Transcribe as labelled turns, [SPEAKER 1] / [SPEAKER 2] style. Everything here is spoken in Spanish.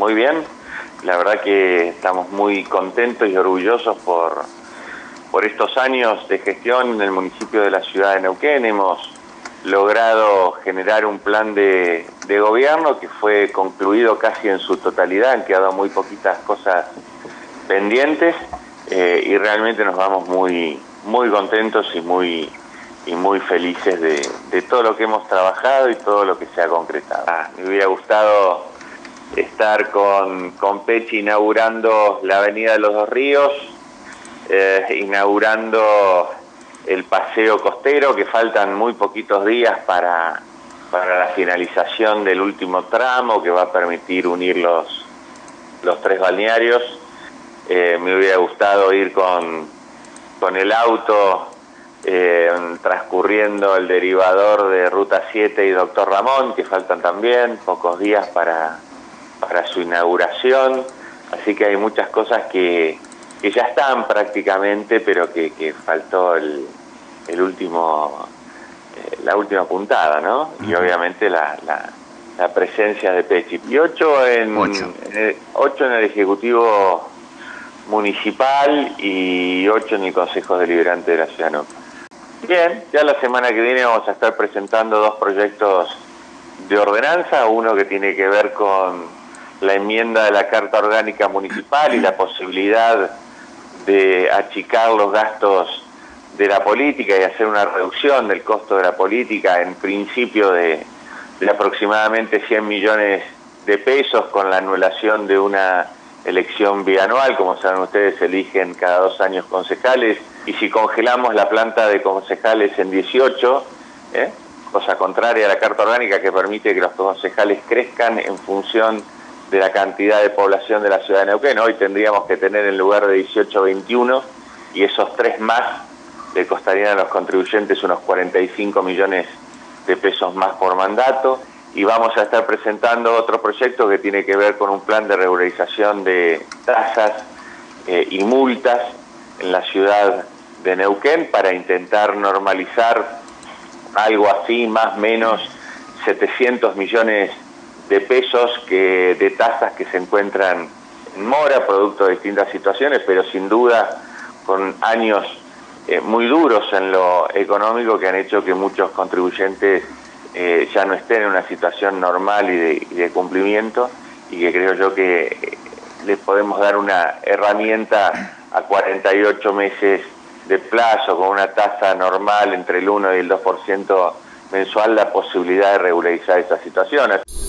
[SPEAKER 1] muy bien. La verdad que estamos muy contentos y orgullosos por estos años de gestión en el municipio de la ciudad de Neuquén. Hemos logrado generar un plan de gobierno que fue concluido casi en su totalidad. Han quedado muy poquitas cosas pendientes y realmente nos vamos muy contentos y muy felices de todo lo que hemos trabajado y todo lo que se ha concretado. Me hubiera gustado estar con Pechi inaugurando la Avenida de los Dos Ríos, inaugurando el paseo costero, que faltan muy poquitos días para la finalización del último tramo, que va a permitir unir los tres balnearios. Me hubiera gustado ir con el auto transcurriendo el derivador de Ruta 7 y Doctor Ramón, que faltan también pocos días para su inauguración. Así que hay muchas cosas que ya están prácticamente, pero que faltó la última puntada, ¿no? Y obviamente la presencia de Pechi. Y 8 en el Ejecutivo Municipal y 8 en el Consejo Deliberante de la Ciudad de Neuquén. Bien, ya la semana que viene vamos a estar presentando 2 proyectos de ordenanza, uno que tiene que ver con la enmienda de la Carta Orgánica Municipal y la posibilidad de achicar los gastos de la política y hacer una reducción del costo de la política, en principio de aproximadamente 100 millones de pesos, con la anulación de una elección bianual. Como saben ustedes, se eligen cada 2 años concejales, y si congelamos la planta de concejales en 18, cosa contraria a la Carta Orgánica, que permite que los concejales crezcan en función de la cantidad de población de la ciudad de Neuquén. Hoy tendríamos que tener en lugar de 18, 21, y esos 3 más le costarían a los contribuyentes unos 45 millones de pesos más por mandato. Y vamos a estar presentando otro proyecto que tiene que ver con un plan de regularización de tasas y multas en la ciudad de Neuquén, para intentar normalizar algo así, más o menos 700 millones de pesos de tasas que se encuentran en mora, producto de distintas situaciones, pero sin duda con años muy duros en lo económico, que han hecho que muchos contribuyentes ya no estén en una situación normal y de cumplimiento, y que creo yo que les podemos dar una herramienta a 48 meses de plazo, con una tasa normal entre el 1 y el 2% mensual, la posibilidad de regularizar estas situaciones.